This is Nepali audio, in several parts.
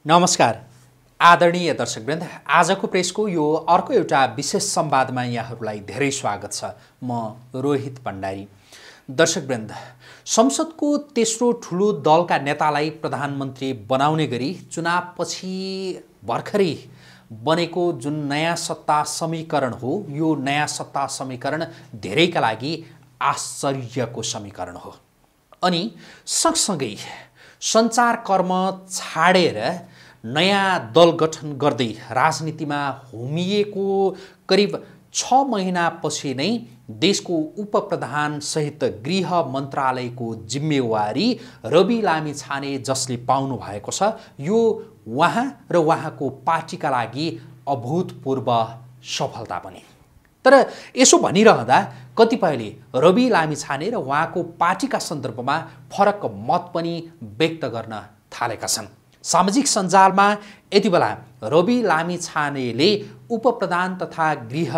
नमस्कार आदरणीय दर्शकवृन्द, आजको प्रेसको यो अर्को एउटा विशेष संवादमा यहाँहरूलाई धेरै स्वागत छ। म रोहित भण्डारी। दर्शकवृन्द, संसदको तेस्रो ठुलो दलका नेतालाई प्रधानमन्त्री बनाउने गरी चुनावपछि भर्खरै बनेको जुन नयाँ सत्ता समीकरण हो, यो नयाँ सत्ता समीकरण धेरैका लागि आश्चर्यको समीकरण हो। अनि सँगसँगै सञ्चार कर्म छाडेर नयाँ दल गठन गर्दै राजनीतिमा होमिएको करिब 6 महिनापछि नै देशको उपप्रधान सहित गृह मन्त्रालयको जिम्मेवारी रवि लामिछाने जसले पाउनु भएको छ, यो उहाँ र उहाँको पार्टीका लागि अभूतपूर्व सफलता बने। तर यसो भनिरहँदा कतिपयले रवि लामिछाने र उहाँको पार्टीका सन्दर्भमा फरक मत पनि व्यक्त गर्न थालेका छन्। सामाजिक सञ्जालमा यति बेला रवि लामिछानेले उपप्रधान तथा गृह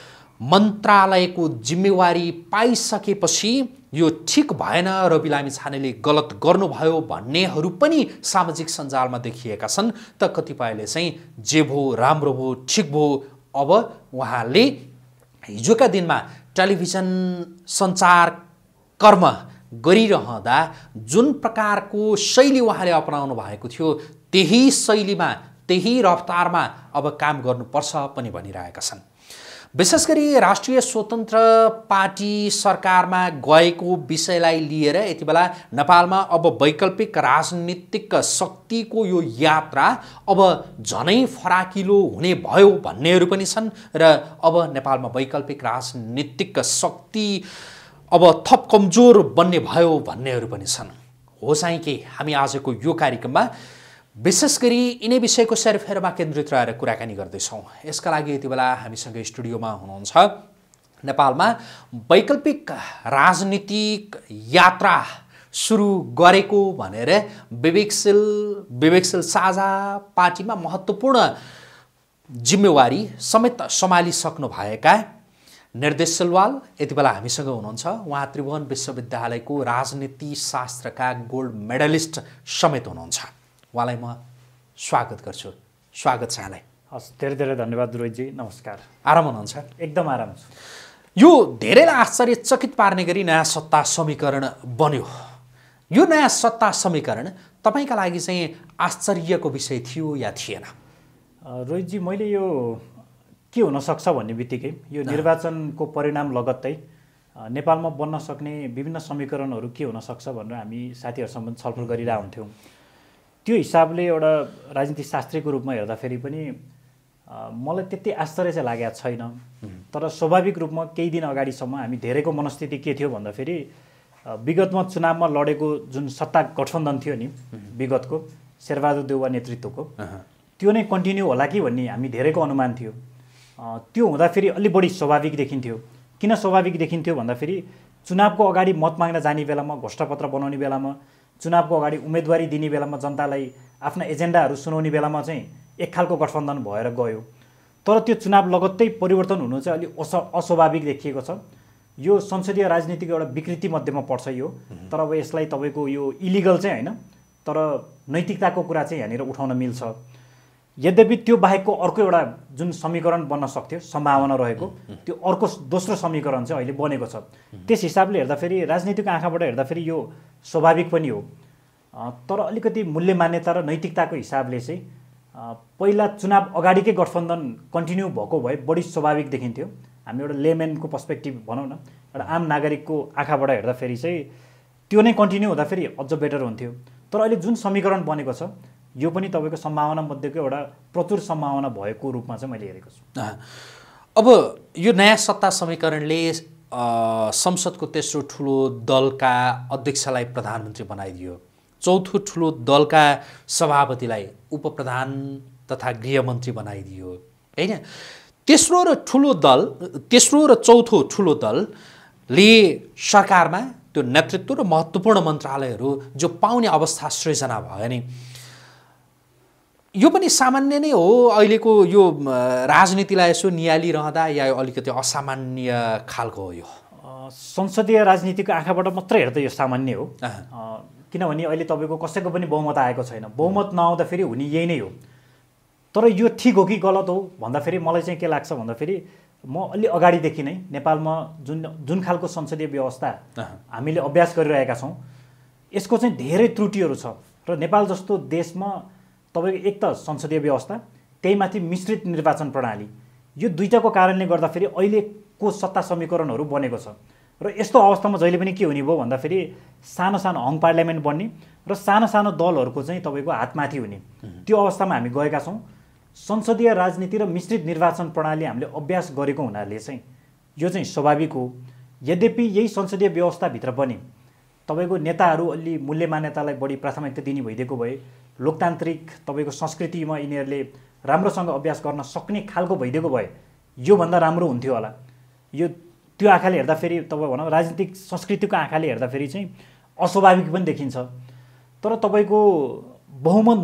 मन्त्रालयको जिम्मेवारी पाइसकेपछि यो ठिक भएन, रवि लामिछानेले गलत गर्नुभयो भन्नेहरू पनि सामाजिक सञ्जालमा देखिएका छन्। त कतिपयले चाहिँ जे भो राम्रो भो ठिक भो, अब उहाँले हिजोका दिनमा टेलिभिजन सञ्चार कर्म गरिरहँदा जुन प्रकारको शैली उहाँले अपनाउनु भएको थियो, त्यही शैलीमा त्यही रफ्तारमा अब काम गर्नुपर्छ पनि भनिरहेका छन्। विशेष गरी राष्ट्रिय स्वतन्त्र पार्टी सरकारमा गएको विषयलाई लिएर यति बेला नेपालमा अब वैकल्पिक राजनीतिक शक्तिको यो यात्रा अब झनै फराकिलो हुने भयो भन्नेहरू पनि छन् र अब नेपालमा वैकल्पिक राजनीतिक शक्ति अब थप कमजोर बन्ने भयो भन्नेहरू पनि छन्। हो चाहिँ के, हामी आजको यो कार्यक्रममा विशेष गरी यिनै विषयको सेरफेरमा केन्द्रित रहेर कुराकानी गर्दैछौँ। यसका लागि यति बेला हामीसँग स्टुडियोमा हुनुहुन्छ नेपालमा वैकल्पिक राजनीतिक यात्रा सुरु गरेको भनेर विवेकशील साझा पार्टीमा महत्त्वपूर्ण जिम्मेवारी समेत सम्हालिसक्नु भएका निर्देश सिलवाल यति बेला हामीसँग हुनुहुन्छ। उहाँ त्रिभुवन विश्वविद्यालयको राजनीति शास्त्रका गोल्ड मेडलिस्ट समेत हुनुहुन्छ। उहाँलाई म स्वागत गर्छु। स्वागत छ यहाँलाई। हस्, धेरै धेरै धन्यवाद रोहितजी। नमस्कार। आराम हुनुहुन्छ? एकदम आराम छु। यो धेरैलाई आश्चर्यचकित पार्ने गरी नयाँ सत्ता समीकरण बन्यो। यो नयाँ सत्ता समीकरण तपाईँका लागि चाहिँ आश्चर्यको विषय थियो या थिएन? रोहितजी, मैले यो के हुनसक्छ भन्ने बित्तिकै यो निर्वाचनको परिणाम लगत्तै नेपालमा बन्न सक्ने विभिन्न समीकरणहरू के हुनसक्छ भनेर हामी साथीहरूसँग छलफल गरिरहेका हुन्थ्यौँ। त्यो हिसाबले एउटा राजनीतिक शास्त्रीको रूपमा हेर्दाखेरि पनि मलाई त्यति आश्चर्य चाहिँ लागेको छैन। तर स्वाभाविक रूपमा केही दिन अगाडिसम्म हामी धेरैको मनस्थिति के थियो भन्दाखेरि विगतमा चुनावमा लडेको जुन सत्ता गठबन्धन थियो नि विगतको शेरबहादुर देउवा नेतृत्वको, त्यो नै कन्टिन्यू होला कि भन्ने हामी धेरैको अनुमान थियो। त्यो हुँदाखेरि अलि बढी स्वाभाविक देखिन्थ्यो। किन स्वाभाविक देखिन्थ्यो भन्दाखेरि चुनावको अगाडि मत माग्न जाने बेलामा, घोषणापत्र बनाउने बेलामा, चुनावको अगाडि उम्मेदवारी दिने बेलामा, जनतालाई आफ्ना एजेन्डाहरू सुनाउने बेलामा चाहिँ एक खालको गठबन्धन भएर गयो। तर त्यो चुनाव लगत्तै परिवर्तन हुनु चाहिँ अलि अस्वाभाविक देखिएको छ। यो संसदीय राजनीतिको एउटा विकृति मध्येमा पर्छ यो। तर अब यसलाई तपाईँको यो इलिगल चाहिँ होइन, तर नैतिकताको कुरा चाहिँ यहाँनिर उठाउन मिल्छ। यद्यपि त्यो बाहेकको अर्को एउटा जुन समीकरण बन्न सक्थ्यो, सम्भावना रहेको, त्यो अर्को दोस्रो समीकरण चाहिँ अहिले बनेको छ। त्यस हिसाबले हेर्दाखेरि राजनीतिको आँखाबाट हेर्दाखेरि यो स्वाभाविक पनि हो। तर अलिकति मूल्य मान्यता र नैतिकताको हिसाबले चाहिँ पहिला चुनाव अगाडिकै गठबन्धन कन्टिन्यू भएको भए बढी स्वाभाविक देखिन्थ्यो। हामी एउटा लेमेनको पर्सपेक्टिभ भनौँ न, एउटा आम नागरिकको आँखाबाट हेर्दाखेरि चाहिँ त्यो नै कन्टिन्यू हुँदाखेरि अझ बेटर हुन्थ्यो। तर अहिले जुन समीकरण बनेको छ यो पनि तपाईँको सम्भावना मध्येको एउटा प्रचुर सम्भावना भएको रूपमा चाहिँ मैले हेरेको छु। अब यो नयाँ सत्ता समीकरणले संसदको तेस्रो ठुलो दलका अध्यक्षलाई प्रधानमन्त्री बनाइदियो, चौथो ठुलो दलका सभापतिलाई उपप्रधान तथा गृहमन्त्री बनाइदियो, होइन? तेस्रो र चौथो ठुलो दलले सरकारमा त्यो नेतृत्व र महत्त्वपूर्ण मन्त्रालयहरू जो पाउने अवस्था सृजना भयो नि, यो पनि सामान्य नै हो अहिलेको यो राजनीतिलाई यसो नियालिरहँदा, या अलिकति असामान्य खालको हो? यो संसदीय राजनीतिको आँखाबाट मात्रै हेर्दा यो सामान्य हो। किनभने अहिले तपाईँको कसैको पनि बहुमत आएको छैन। बहुमत नआउँदाखेरि हुने यही नै हो। तर यो ठिक हो कि गलत हो भन्दाखेरि मलाई चाहिँ के लाग्छ भन्दाखेरि म अलि अगाडिदेखि नै नेपालमा जुन खालको संसदीय व्यवस्था हामीले अभ्यास गरिरहेका छौँ यसको चाहिँ धेरै त्रुटिहरू छ र नेपाल जस्तो देशमा तपाईँको एक त संसदीय व्यवस्था त्यही माथि मिश्रित निर्वाचन प्रणाली यो दुईटाको कारणले गर्दाखेरि अहिलेको सत्ता समीकरणहरू बनेको छ र यस्तो अवस्थामा जहिले पनि के हुने भयो भन्दाखेरि सानो सानो हङ पार्लियामेन्ट बन्ने र सानो सानो दलहरूको चाहिँ तपाईँको हातमाथि हुने त्यो अवस्थामा हामी गएका छौँ। संसदीय राजनीति र मिश्रित निर्वाचन प्रणाली हामीले अभ्यास गरेको हुनाले चाहिँ यो चाहिँ स्वाभाविक हो। यद्यपि यही संसदीय व्यवस्थाभित्र पनि तपाईँको नेताहरू अलि मूल्य मान्यतालाई बढी प्राथमिकता दिने भइदिएको भए लोकतान्त्रिक तपाईँको संस्कृतिमा यिनीहरूले राम्रोसँग अभ्यास गर्न सक्ने खालको भइदिएको भए योभन्दा राम्रो हुन्थ्यो होला। यो त्यो आँखाले हेर्दाखेरि तपाईँ भनौँ राजनीतिक संस्कृतिको आँखाले हेर्दाखेरि चाहिँ अस्वाभाविक पनि देखिन्छ। तर तपाईँको बहुमत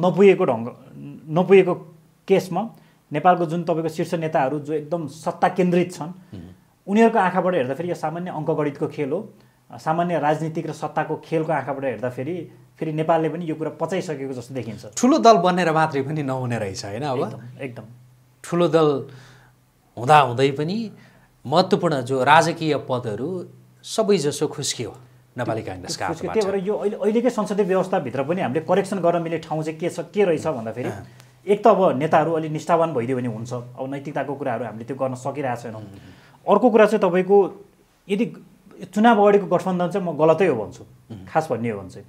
नपुगेको केसमा नेपालको जुन तपाईँको शीर्ष नेताहरू जो एकदम सत्ता केन्द्रित छन् उनीहरूको आँखाबाट हेर्दाखेरि यो सामान्य अङ्कगणितको खेल हो। सामान्य राजनीतिक र सत्ताको खेलको आँखाबाट हेर्दाखेरि फेरि नेपालले पनि यो कुरा पचाइसकेको जस्तो देखिन्छ। ठुलो दल बनेर मात्रै पनि नहुने रहेछ होइन। अब एकदम ठुलो दल हुँदाहुँदै पनि महत्त्वपूर्ण जो राजकीय पदहरू सबैजसो खुस्कियो नेपाली काङ्ग्रेसका हातबाट। त्यही भएर यो अहिलेकै संसदीय व्यवस्थाभित्र पनि हामीले करेक्सन गर्न मिल्ने ठाउँ चाहिँ के रहेछ भन्दाखेरि एक त अब नेताहरू अलि निष्ठावान भइदियो भने हुन्छ। अब नैतिकताको कुराहरू हामीले त्यो गर्न सकिरहेको छैनौँ। अर्को कुरा चाहिँ तपाईँको यदि चुनाव अगाडिको गठबन्धन चाहिँ म गलतै हो भन्छु। खास भन्ने हो भने चाहिँ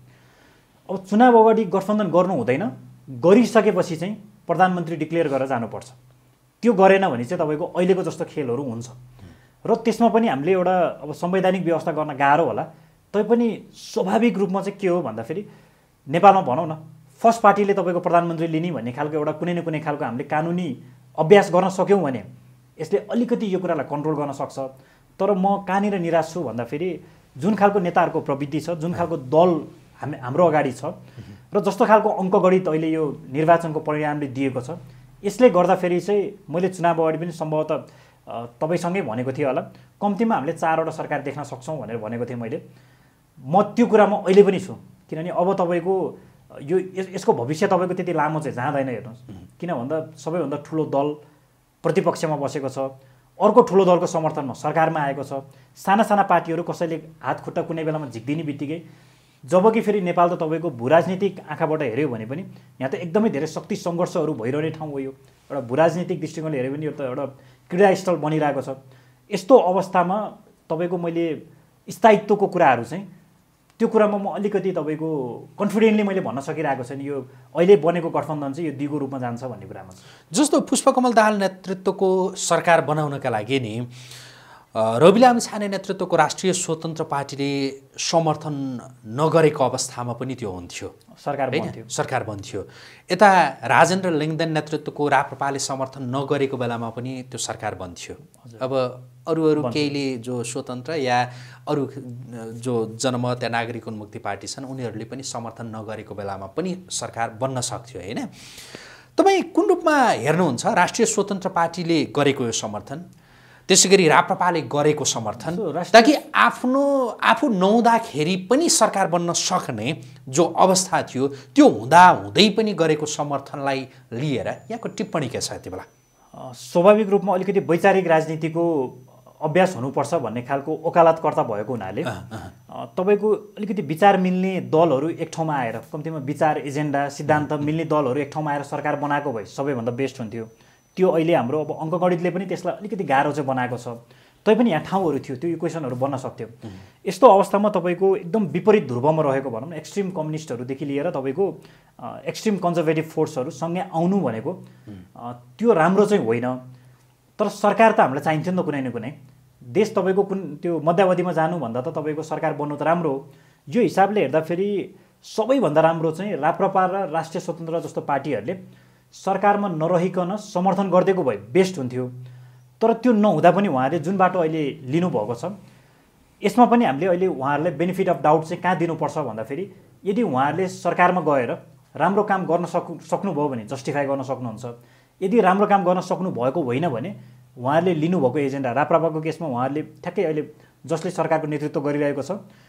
अब चुनाव अगाडि गठबन्धन गर्नु हुँदैन, गरिसकेपछि चाहिँ प्रधानमन्त्री डिक्लेयर गरेर जानुपर्छ। त्यो गरेन भने चाहिँ तपाईँको अहिलेको जस्तो खेलहरू हुन्छ र त्यसमा पनि हामीले एउटा अब संवैधानिक व्यवस्था गर्न गाह्रो होला। तैपनि स्वाभाविक रूपमा चाहिँ के हो भन्दाखेरि नेपालमा भनौँ न फर्स्ट पार्टीले तपाईँको प्रधानमन्त्री लिने भन्ने खालको एउटा कुनै न कुनै खालको हामीले कानुनी अभ्यास गर्न सक्यौँ भने यसले अलिकति यो कुरालाई कन्ट्रोल गर्न सक्छ। तर म कहाँनिर निराश छु भन्दाखेरि जुन खालको नेताहरूको प्रवृत्ति छ, जुन खालको दल हाम्रो अगाडि छ र जस्तो खालको अङ्कगणित अहिले यो निर्वाचनको परिणामले दिएको छ यसले गर्दाखेरि चाहिँ मैले चुनाव अगाडि पनि सम्भवतः तपाईँसँगै भनेको थिएँ होला कम्तीमा हामीले 4वटा सरकार देख्न सक्छौँ भनेर भनेको थिएँ मैले। म त्यो कुरामा अहिले पनि छु किनभने अब तपाईँको यो यसको भविष्य तपाईँको त्यति लामो चाहिँ जाँदैन। हेर्नुहोस् किन भन्दा सबैभन्दा ठुलो दल प्रतिपक्षमा बसेको छ, अर्को ठुलो दलको समर्थनमा सरकारमा आएको छ। साना साना पार्टीहरू कसैले हात खुट्टा कुनै बेलामा झिक्दिने बित्तिकै जबकि फेरि नेपाल त तपाईँको भूराजनीतिक आँखाबाट हेऱ्यो भने पनि यहाँ त एकदमै धेरै शक्ति सङ्घर्षहरू भइरहने ठाउँ हो। यो एउटा भूराजनीतिक दृष्टिकोणले हेऱ्यो भने यो त एउटा क्रीडास्थल बनिरहेको छ। यस्तो अवस्थामा तपाईँको मैले स्थायित्वको कुराहरू चाहिँ त्यो कुरामा म अलिकति तपाईँको कन्फिडेन्टली मैले भन्न सकिरहेको छैन यो अहिले बनेको गठबन्धन चाहिँ यो दिगो रूपमा जान्छ भन्ने कुरामा। जस्तो पुष्पकमल दाहाल नेतृत्वको सरकार बनाउनका लागि नि रवि लामिछाने नेतृत्वको राष्ट्रिय स्वतन्त्र पार्टीले समर्थन नगरेको अवस्थामा पनि त्यो हुन्थ्यो, सरकार बन्थ्यो। यता राजेन्द्र लिङ्गदेन नेतृत्वको राप्रपाले समर्थन नगरेको बेलामा पनि त्यो सरकार बन्थ्यो। अब अरू केहीले जो स्वतन्त्र या अरू जो जनमत या नागरिक उन्मुक्ति पार्टी छन् उनीहरूले पनि समर्थन नगरेको बेलामा पनि सरकार बन्न सक्थ्यो होइन। तपाईँ कुन रूपमा हेर्नुहुन्छ राष्ट्रिय स्वतन्त्र पार्टीले गरेको यो समर्थन, त्यसै गरी राप्रपाले गरेको समर्थन, ताकि आफू नहुँदाखेरि पनि सरकार बन्न सक्ने जो अवस्था थियो त्यो हुँदै पनि गरेको समर्थनलाई लिएर यहाँको टिप्पणी के छ यति बेला? स्वाभाविक रूपमा अलिकति वैचारिक राजनीतिको अभ्यास हुनुपर्छ भन्ने खालको वकालतकर्ता भएको हुनाले तपाईँको अलिकति विचार मिल्ने दलहरू एक ठाउँमा आएर कम्तीमा विचार एजेन्डा सिद्धान्त मिल्ने दलहरू एक ठाउँमा आएर सरकार बनाएको भए सबैभन्दा बेस्ट हुन्थ्यो। त्यो अहिले हाम्रो अब अङ्कगणितले पनि त्यसलाई अलिकति गाह्रो चाहिँ बनाएको छ। तैपनि यहाँ ठाउँहरू थियो त्यो इक्वेसनहरू बन्न सक्थ्यो। यस्तो अवस्थामा तपाईँको एकदम विपरीत ध्रुवमा रहेको भनौँ न एक्सट्रिम कम्युनिस्टहरूदेखि लिएर तपाईँको एक्सट्रिम कन्जर्भेटिभ फोर्सहरू सँगै आउनु भनेको त्यो राम्रो चाहिँ होइन। तर सरकार त हामीलाई चाहिन्थ्यो नि त कुनै न कुनै देश तपाईँको कुन त्यो मध्यावधिमा जानुभन्दा त तपाईँको सरकार बन्नु त राम्रो हो। यो हिसाबले हेर्दाखेरि सबैभन्दा राम्रो चाहिँ राप्रपा र राष्ट्रिय स्वतन्त्र जस्तो पार्टीहरूले सरकारमा नरहिकन समर्थन गरिदिएको भए बेस्ट हुन्थ्यो। तर त्यो नहुँदा पनि उहाँहरूले जुन बाटो अहिले लिनुभएको छ यसमा पनि हामीले अहिले उहाँहरूलाई बेनिफिट अफ डाउट चाहिँ कहाँ दिनुपर्छ भन्दाखेरि यदि उहाँहरूले सरकारमा गएर राम्रो काम गर्न सक्नुभयो भने जस्टिफाई गर्न सक्नुहुन्छ। यदि राम्रो काम गर्न सक्नु भएको होइन भने उहाँहरूले लिनुभएको एजेन्डा राप्रपाको केसमा उहाँहरूले ठ्याक्कै अहिले जसले सरकारको नेतृत्व गरिरहेको छ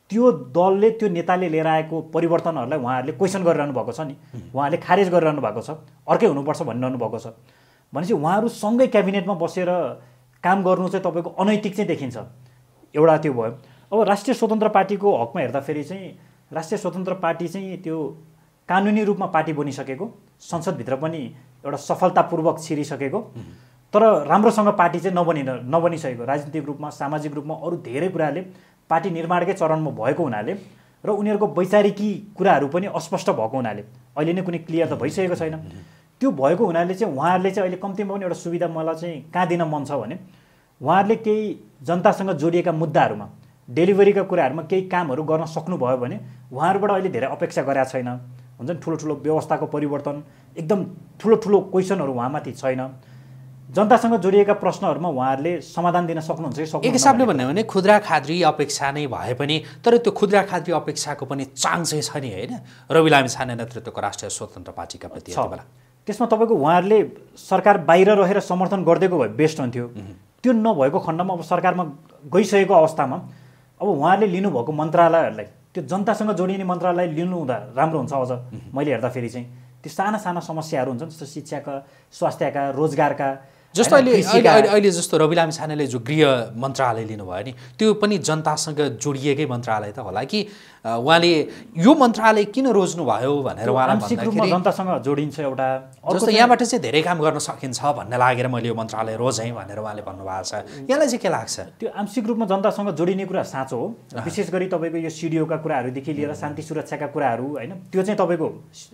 त्यो दलले त्यो नेताले लिएर आएको परिवर्तनहरूलाई उहाँहरूले क्वेसन गरिरहनु भएको छ नि, उहाँहरूले खारेज गरिरहनु भएको छ, अर्कै हुनुपर्छ भनिरहनु भएको छ। भनेपछि उहाँहरू सँगै क्याबिनेटमा बसेर काम गर्नु चाहिँ तपाईँको अनैतिक चाहिँ देखिन्छ। एउटा त्यो भयो। अब राष्ट्रिय स्वतन्त्र पार्टीको हकमा हेर्दाखेरि चाहिँ राष्ट्रिय स्वतन्त्र पार्टी चाहिँ त्यो कानुनी रूपमा पार्टी बनिसकेको, संसदभित्र पनि एउटा सफलतापूर्वक छिरिसकेको, तर राम्रोसँग पार्टी चाहिँ नबनिसकेको, राजनीतिक रूपमा सामाजिक रूपमा अरू धेरै कुराले पार्टी निर्माणकै चरणमा भएको हुनाले र उनीहरूको वैचारिकी कुराहरू पनि अस्पष्ट भएको हुनाले अहिले नै कुनै क्लियर त भइसकेको छैन। त्यो भएको हुनाले चाहिँ उहाँहरूले चाहिँ अहिले कम्तीमा पनि एउटा सुविधा मलाई चाहिँ कहाँ दिन मन छ भने उहाँहरूले केही जनतासँग जोडिएका मुद्दाहरूमा डेलिभरीका कुराहरूमा केही कामहरू गर्न सक्नुभयो भने उहाँहरूबाट अहिले धेरै अपेक्षा गरेका छैन। हुन्छ नि, ठुलो ठुलो व्यवस्थाको परिवर्तन, एकदम ठुलो ठुलो क्वेसनहरू उहाँमाथि छैन। जनतासँग जोडिएका प्रश्नहरूमा उहाँहरूले समाधान दिन सक्नुहुन्छ कि सक्नुहुन्न? एक हिसाबले भन्यो भने खुद्रा खाद्री अपेक्षा नै भए पनि तर त्यो खुद्रा खाद्री अपेक्षाको पनि चाङ चाहिँ छ नि, होइन? रवि लामिछाने नेतृत्वको राष्ट्रिय स्वतन्त्र पार्टीका प्रति त्यसमा तपाईँको उहाँहरूले सरकार बाहिर रहेर समर्थन गरिदिएको भए बेस्ट हुन्थ्यो। त्यो नभएको खण्डमा अब सरकारमा गइसकेको अवस्थामा अब उहाँहरूले लिनुभएको मन्त्रालयहरूलाई त्यो जनतासँग जोडिने मन्त्रालय लिनु हुँदा राम्रो हुन्छ। अझ मैले हेर्दाखेरि चाहिँ त्यो साना साना समस्याहरू हुन्छन्, जस्तो शिक्षाका, स्वास्थ्यका, रोजगारका, जस्तो अहिले जस्तो रवि लामिछानेले जो गृह मन्त्रालय लिनुभयो नि, त्यो पनि जनतासँग जोडिएकै मन्त्रालय त होला कि उहाँले यो मन्त्रालय किन रोज्नुभयो भनेर उहाँलाई भन्दाखेरि जनतासँग जोडिन्छ एउटा। जस्तो यहाँबाट चाहिँ धेरै काम गर्न सकिन्छ भन्ने लागेर मैले यो मन्त्रालय रोजेँ भनेर उहाँले भन्नुभएको छ। यहाँलाई चाहिँ के लाग्छ? त्यो आंशिक रूपमा जनतासँग जोडिने कुरा साँचो हो। विशेष गरी तपाईँको यो सिडिओका कुराहरूदेखि लिएर शान्ति सुरक्षाका कुराहरू, होइन, त्यो चाहिँ तपाईँको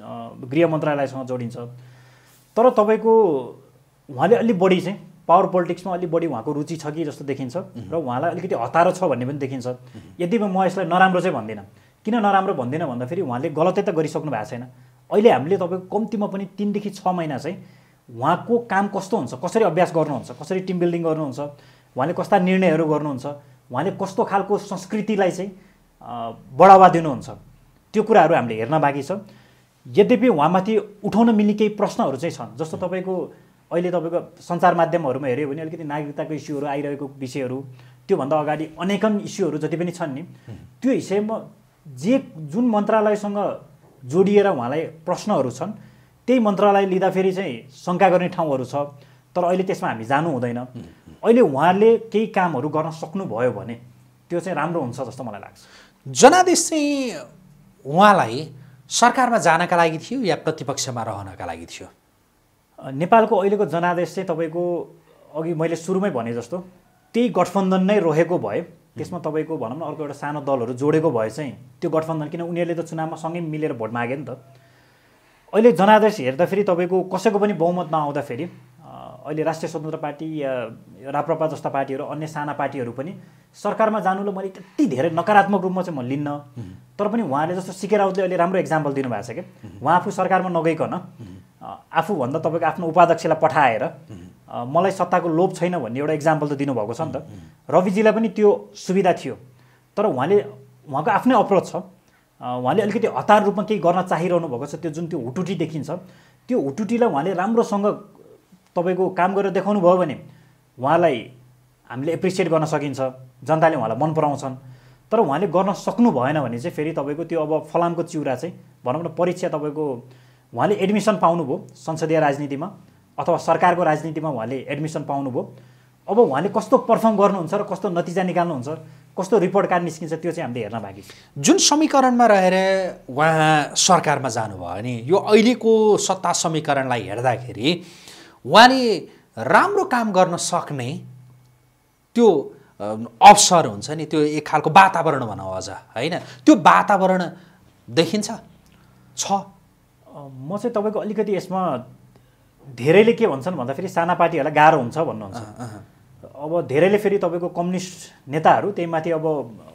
गृह मन्त्रालयसँग जोडिन्छ। तर तपाईँको उहाँले अलि बढी चाहिँ पावर पोलिटिक्समा अलि बढी उहाँको रुचि छ कि जस्तो देखिन्छ र उहाँलाई अलिकति हतारो छ भन्ने पनि देखिन्छ। यद्यपि म यसलाई नराम्रो चाहिँ भन्दिनँ। किन नराम्रो भन्दिनँ भन्दाखेरि उहाँले गलतै त गरिसक्नु भएको छैन। अहिले हामीले तपाईँको कम्तीमा पनि 3 देखि 6 महिना चाहिँ उहाँको काम कस्तो हुन्छ, कसरी अभ्यास गर्नुहुन्छ, कसरी टिम बिल्डिङ गर्नुहुन्छ, उहाँले कस्ता निर्णयहरू गर्नुहुन्छ, उहाँले कस्तो खालको संस्कृतिलाई चाहिँ बढावा दिनुहुन्छ, त्यो कुराहरू हामीले हेर्न बाँकी छ। यद्यपि उहाँमाथि उठाउन मिल्ने केही प्रश्नहरू चाहिँ छन्। जस्तो तपाईँको अहिले तपाईँको सञ्चार माध्यमहरूमा हेऱ्यो भने अलिकति नागरिकताको इस्युहरू आइरहेको विषयहरू, त्योभन्दा अगाडि अनेकन इस्युहरू जति पनि छन् नि, त्यो हिसाबमा जुन मन्त्रालयसँग जोडिएर उहाँलाई प्रश्नहरू छन् त्यही मन्त्रालय लिँदाखेरि चाहिँ शङ्का गर्ने ठाउँहरू छ। तर अहिले त्यसमा हामी जानु हुँदैन। अहिले उहाँले केही कामहरू गर्न सक्नुभयो भने त्यो चाहिँ राम्रो हुन्छ जस्तो मलाई लाग्छ। जनादेश चाहिँ उहाँलाई सरकारमा जानका लागि थियो या प्रतिपक्षमा रहनका लागि थियो? नेपालको अहिलेको जनादेश चाहिँ तपाईँको अघि मैले सुरुमै भने जस्तो त्यही गठबन्धन नै रहेको भए, त्यसमा तपाईँको भनौँ न अर्को एउटा सानो दलहरू जोडेको भए चाहिँ त्यो गठबन्धन, किन उनीहरूले त चुनावमा सँगै मिलेर भोट मागे नि त। अहिले जनादेश हेर्दाखेरि तपाईँको कसैको पनि बहुमत नआउँदाखेरि अहिले राष्ट्रिय स्वतन्त्र पार्टी या राप्रपा जस्ता पार्टीहरू, अन्य साना पार्टीहरू पनि सरकारमा जानुलाई मैले त्यति धेरै नकारात्मक रूपमा चाहिँ म लिन्न। तर पनि उहाँले जस्तो सिके राउतले अहिले राम्रो एक्जाम्पल दिनुभएको छ क्या। उहाँ आफू सरकारमा नगइकन आफूभन्दा तपाईँको आफ्नो उपाध्यक्षलाई पठाएर मलाई सत्ताको लोभ छैन भन्ने एउटा एक्जाम्पल त दिनुभएको छ नि त। रविजीलाई पनि त्यो सुविधा थियो, तर उहाँको आफ्नै अप्रोच छ। उहाँले अलिकति हतार रूपमा केही गर्न चाहिरहनु भएको छ। त्यो जुन त्यो हुटुटी देखिन्छ, त्यो हुटुटीलाई उहाँले राम्रोसँग तपाईँको काम गरेर देखाउनु भयो भने उहाँलाई हामीले एप्रिसिएट गर्न सकिन्छ, जनताले उहाँलाई मन पराउँछन्। तर उहाँले गर्न सक्नु भएन भने चाहिँ फेरि तपाईँको त्यो अब फलामको चिउरा चाहिँ भनौँ न परीक्षा तपाईँको उहाँले एडमिसन पाउनुभयो संसदीय राजनीतिमा अथवा सरकारको राजनीतिमा उहाँले एडमिसन पाउनुभयो। अब उहाँले कस्तो पर्फर्म गर्नुहुन्छ र कस्तो नतिजा निकाल्नुहुन्छ, कस्तो रिपोर्ट कार्ड निस्किन्छ, त्यो चाहिँ हामीले हेर्न बाँकी छ। जुन समीकरणमा रहेर उहाँ सरकारमा जानुभयो नि, यो अहिलेको सत्ता समीकरणलाई हेर्दाखेरि उहाँले राम्रो काम गर्न सक्ने त्यो अवसर हुन्छ नि, त्यो एक खालको वातावरण भनौँ अझ, होइन, त्यो वातावरण देखिन्छ छ। म चाहिँ तपाईँको अलिकति यसमा धेरैले के भन्छन् भन्दाखेरि साना पार्टीहरूलाई गाह्रो हुन्छ भन्नुहुन्छ। अब धेरैले फेरि तपाईँको कम्युनिस्ट नेताहरू त्यहीमाथि अब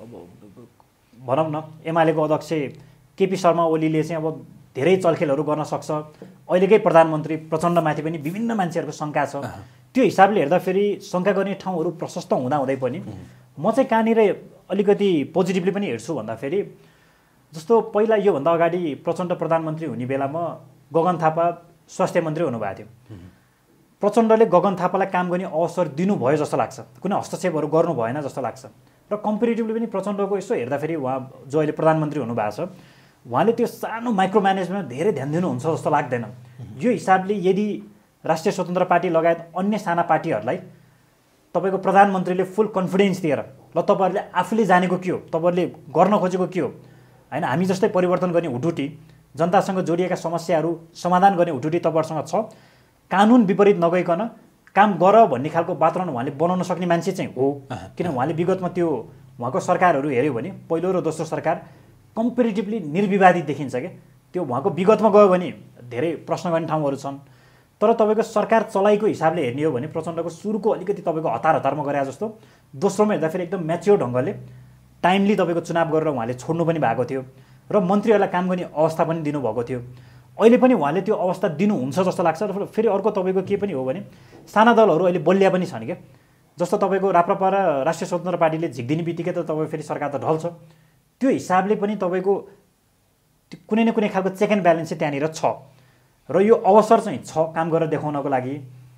भनौँ न एमालेको अध्यक्ष केपी शर्मा ओलीले चाहिँ अब धेरै चलखेलहरू गर्न सक्छ। अहिलेकै प्रधानमन्त्री प्रचण्डमाथि पनि विभिन्न मान्छेहरूको शङ्का छ। त्यो हिसाबले हेर्दाखेरि शङ्का गर्ने ठाउँहरू प्रशस्त हुँदाहुँदै पनि म चाहिँ कहाँनिर अलिकति पोजिटिभली पनि हेर्छु भन्दाखेरि जस्तो पहिला योभन्दा अगाडि प्रचण्ड प्रधानमन्त्री हुने बेलामा गगन थापा स्वास्थ्य मन्त्री हुनुभएको थियो। प्रचण्डले गगन थापालाई काम गर्ने अवसर दिनुभयो जस्तो लाग्छ, कुनै हस्तक्षेपहरू गर्नु भएन जस्तो लाग्छ। र कम्पेरिटिभली पनि प्रचण्डको यसो हेर्दाखेरि उहाँ जो अहिले प्रधानमन्त्री हुनुभएको छ उहाँले त्यो सानो माइक्रो म्यानेजमेन्टमा धेरै ध्यान दिनुहुन्छ जस्तो लाग्दैन। यो हिसाबले यदि राष्ट्रिय स्वतन्त्र पार्टी लगायत अन्य साना पार्टीहरूलाई तपाईँको प्रधानमन्त्रीले फुल कन्फिडेन्स दिएर ल तपाईँहरूले आफूले जानेको के हो, तपाईँहरूले गर्न खोजेको के हो, होइन हामी जस्तै परिवर्तन गर्ने हुटुटी, जनतासँग जोडिएका समस्याहरू समाधान गर्ने हुटुटी तपाईँहरूसँग छ, कानुन विपरीत नगइकन काम गर भन्ने खालको वातावरण उहाँले बनाउन सक्ने मान्छे चाहिँ हो। किन उहाँले विगतमा त्यो उहाँको सरकारहरू हेऱ्यो भने पहिलो र दोस्रो सरकार कम्पेरिटिभली निर्विवादित देखिन्छ क्या। त्यो उहाँको विगतमा गयो भने धेरै प्रश्न गर्ने ठाउँहरू छन्, तर तपाईँको सरकार चलाइको हिसाबले हेर्ने हो भने प्रचण्डको सुरुको अलिकति तपाईँको हतारमा गरे जस्तो, दोस्रोमा हेर्दाखेरि एकदम म्याच्योर ढङ्गले टाइमली तपाईँको चुनाव गरेर उहाँले छोड्नु पनि भएको थियो र मन्त्रीहरूलाई काम गर्ने अवस्था पनि दिनुभएको थियो। अहिले पनि उहाँले त्यो अवस्था दिनुहुन्छ जस्तो लाग्छ। र फेरि अर्को तपाईँको के पनि हो भने साना दलहरू अहिले बलिया पनि छन् क्या। जस्तो तपाईँको राप्रपा र राष्ट्रिय स्वतन्त्र पार्टीले झिक्दिने बित्तिकै त तपाईँ फेरि सरकार त ढल्छ। त्यो हिसाबले पनि तपाईँको कुनै न कुनै खालको चेक एन्ड ब्यालेन्स चाहिँ त्यहाँनिर छ र यो अवसर चाहिँ छ काम गरेर देखाउनको लागि।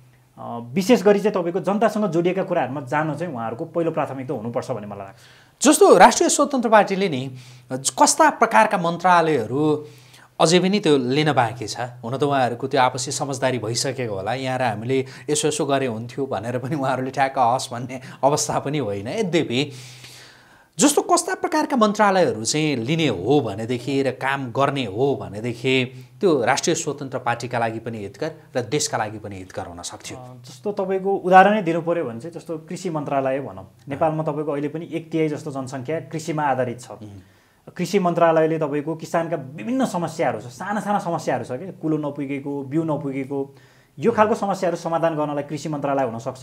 विशेष गरी चाहिँ तपाईँको जनतासँग जोडिएका कुराहरूमा जानु चाहिँ उहाँहरूको पहिलो प्राथमिकता हुनुपर्छ भन्ने मलाई लाग्छ। जस्तो राष्ट्रिय स्वतन्त्र पार्टीले नि कस्ता प्रकारका मन्त्रालयहरू अझै पनि त्यो लिन बाँकी छ? हुन त उहाँहरूको त्यो आपसी समझदारी भइसकेको होला, यहाँ र हामीले यसो यसो गरे हुन्थ्यो भनेर पनि उहाँहरूले ठ्याक्क हस् भन्ने अवस्था पनि होइन। यद्यपि जस्तो कस्ता प्रकारका मन्त्रालयहरू चाहिँ लिने हो भनेदेखि र काम गर्ने हो भनेदेखि त्यो राष्ट्रिय स्वतन्त्र पार्टीका लागि पनि हितकर र देशका लागि पनि हितकर हुन सक्थ्यो। जस्तो तपाईँको उदाहरणै दिनु पऱ्यो भने चाहिँ जस्तो कृषि मन्त्रालय भनौँ, नेपालमा तपाईँको अहिले पनि 1/3 जस्तो जनसङ्ख्या कृषिमा आधारित छ। कृषि मन्त्रालयले तपाईँको किसानका विभिन्न समस्याहरू छ, साना साना समस्याहरू छ क्या, कुलो नपुगेको, बिउ नपुगेको, यो खालको समस्याहरू समाधान गर्नलाई कृषि मन्त्रालय हुनसक्छ,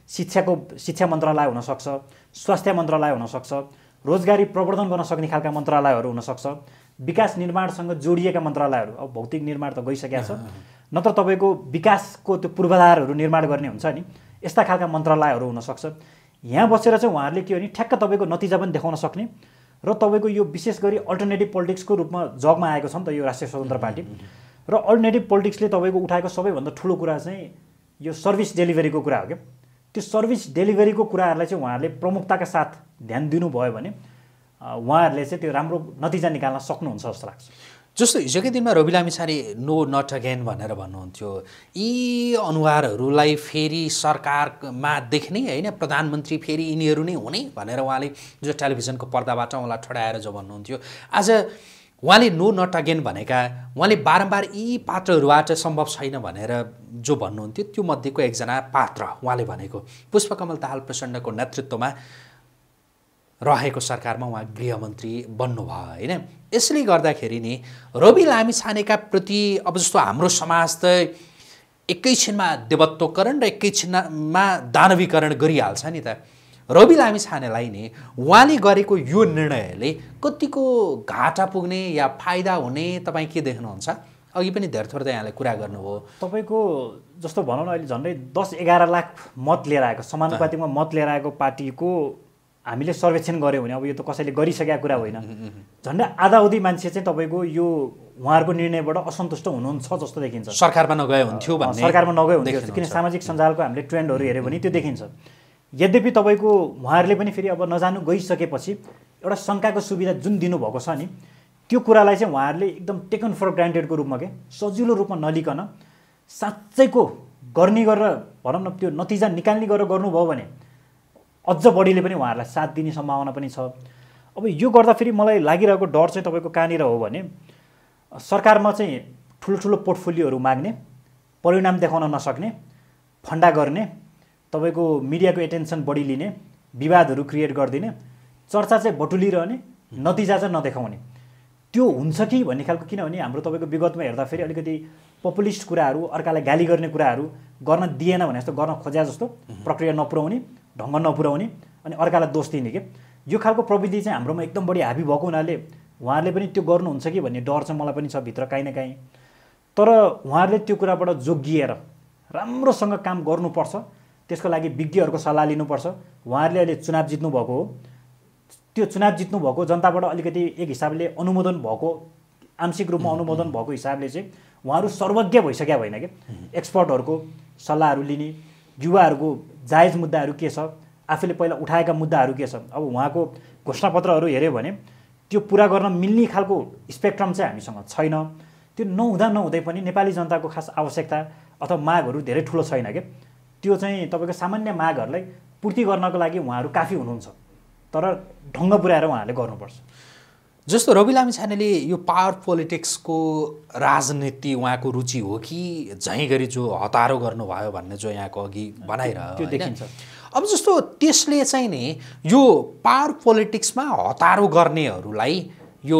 शिक्षा मन्त्रालय हुनसक्छ, स्वास्थ्य मन्त्रालय हुनसक्छ, रोजगारी प्रवर्धन गर्न सक्ने खालका मन्त्रालयहरू हुनसक्छ, विकास निर्माणसँग जोडिएका मन्त्रालयहरू, अब भौतिक निर्माण त गइसकेको छ, नत्र तपाईँको विकासको त्यो पूर्वाधारहरू निर्माण गर्ने हुन्छ नि, यस्ता खालका मन्त्रालयहरू हुनसक्छ। यहाँ बसेर चाहिँ उहाँहरूले के भने ठ्याक्क तपाईँको नतिजा पनि देखाउन सक्ने र तपाईँको यो विशेष गरी अल्टरनेटिभ पोलिटिक्सको रूपमा जगमा आएको छ नि त यो राष्ट्रिय स्वतन्त्र पार्टी, र अल्टरनेटिभ पोलिटिक्सले तपाईँको उठाएको सबैभन्दा ठुलो कुरा चाहिँ यो सर्भिस डेलिभरीको कुरा हो क्या। त्यो सर्भिस डेलिभरीको कुराहरूलाई चाहिँ उहाँहरूले प्रमुखताका साथ ध्यान दिनुभयो भने उहाँहरूले चाहिँ त्यो राम्रो नतिजा निकाल्न सक्नुहुन्छ जस्तो लाग्छ। जस्तो हिजोकै दिनमा Rabi Lamichhane no not again भनेर भन्नुहुन्थ्यो, यी अनुहारहरूलाई फेरि सरकारमा देख्ने होइन, प्रधानमन्त्री फेरि यिनीहरू नै हुने भनेर उहाँले जो टेलिभिजनको पर्दाबाट उहाँलाई ठडाएर जो भन्नुहुन्थ्यो, आज उहाँले नो नट अगेन भनेका उहाँले बारम्बार यी पात्रहरूबाट सम्भव छैन भनेर जो भन्नुहुन्थ्यो त्यो मध्येको एकजना पात्र उहाँले भनेको पुष्पकमल दाहाल प्रचण्डको नेतृत्वमा रहेको सरकारमा उहाँ गृहमन्त्री बन्नुभयो होइन। यसले गर्दाखेरि नि रवि लामिछानेका प्रति अब जस्तो हाम्रो समाज त एकैछिनमा देवत्वकरण र एकैछिनमा दानवीकरण गरिहाल्छ नि त। रवि लामिछानेलाई नि उहाँले गरेको यो निर्णयले कतिको घाटा पुग्ने या फाइदा हुने तपाईँ के देख्नुहुन्छ? अघि पनि धेरै थोरै यहाँले कुरा गर्नुभयो, तपाईँको जस्तो भनौँ न अहिले झन्डै 10-11 लाख मत लिएर आएको समानुपातिकमा मत लिएर आएको पार्टीको हामीले सर्वेक्षण गऱ्यौँ भने, अब यो त कसैले गरिसकेका कुरा होइन, झन्डै आधाउधी मान्छे चाहिँ तपाईँको यो उहाँहरूको निर्णयबाट असन्तुष्ट हुनुहुन्छ जस्तो देखिन्छ। सरकारमा नगए हुन्थ्यो भन्ने, सरकारमा नगए हुन्थ्यो, किन सामाजिक सञ्जालको हामीले ट्रेन्डहरू हेऱ्यो भने त्यो देखिन्छ। यद्यपि तपाईँको उहाँहरूले पनि फेरि अब नजानु गइसकेपछि एउटा शङ्काको सुविधा जुन दिनुभएको छ नि, त्यो कुरालाई चाहिँ उहाँहरूले एकदम टेकन फर ग्रान्टेडको रूपमा के सजिलो रूपमा नलिकन साँच्चैको गर्ने गरेर भनौँ न त्यो नतिजा निकाल्ने गरेर गर्नुभयो भने अझ बढीले पनि उहाँहरूलाई साथ दिने सम्भावना पनि छ। अब यो गर्दा फेरि मलाई लागिरहेको डर चाहिँ तपाईँको कहाँनिर हो भने सरकारमा चाहिँ ठुलो पोर्टफोलियोहरू माग्ने, परिणाम देखाउन नसक्ने, फन्डा गर्ने, तपाईँको मिडियाको एटेन्सन बढी लिने, विवादहरू क्रिएट गरिदिने, चर्चा चाहिँ बटुलिरहने, नतिजा चाहिँ नदेखाउने, त्यो हुन्छ कि भन्ने खालको। किनभने हाम्रो तपाईँको विगतमा हेर्दाखेरि अलिकति पपुलिस्ट कुराहरू, अर्कालाई गाली गर्ने कुराहरू गर्न दिएन भने जस्तो, गर्न खोज्या जस्तो प्रक्रिया नपुर्याउने, ढङ्ग नपुर्याउने अनि अर्कालाई दोष दिने के यो खालको प्रविधि चाहिँ हाम्रोमा एकदम बढी हाबी भएको हुनाले उहाँहरूले पनि त्यो गर्नुहुन्छ कि भन्ने डर चाहिँ मलाई पनि छ भित्र काहीँ न काहीँ। तर उहाँहरूले त्यो कुराबाट जोगिएर राम्रोसँग काम गर्नुपर्छ, त्यसको लागि विज्ञहरूको सल्लाह लिनुपर्छ। उहाँहरूले अहिले चुनाव जित्नुभएको हो, त्यो चुनाव जित्नुभएको जनताबाट अलिकति एक हिसाबले अनुमोदन भएको, आंशिक रूपमा अनुमोदन भएको हिसाबले चाहिँ उहाँहरू सर्वज्ञ भइसक्या होइन कि एक्सपर्टहरूको सल्लाहहरू लिने, युवाहरूको जायज मुद्दाहरू के छ, आफूले पहिला उठाएका मुद्दाहरू के छ। अब उहाँको घोषणापत्रहरू हेऱ्यो भने त्यो पुरा गर्न मिल्ने खालको स्पेक्ट्रम चाहिँ हामीसँग छैन। त्यो नहुँदै पनि नेपाली जनताको खास आवश्यकता अथवा मागहरू धेरै ठुलो छैन के। त्यो चाहिँ तपाईँको सामान्य मागहरूलाई पूर्ति गर्नको लागि उहाँहरू काफी हुनुहुन्छ, तर ढङ्ग पुर्याएर उहाँहरूले गर्नुपर्छ। जस्तो रवि लामिछानेले यो पावर पोलिटिक्सको राजनीति उहाँको रुचि हो कि झैँ गरी जो हतारो गर्नुभयो भन्ने जो यहाँको अघि भनाइरह्यो त्यो देखिन्छ। अब जस्तो त्यसले चाहिँ नि यो पावर पोलिटिक्समा हतारो गर्नेहरूलाई यो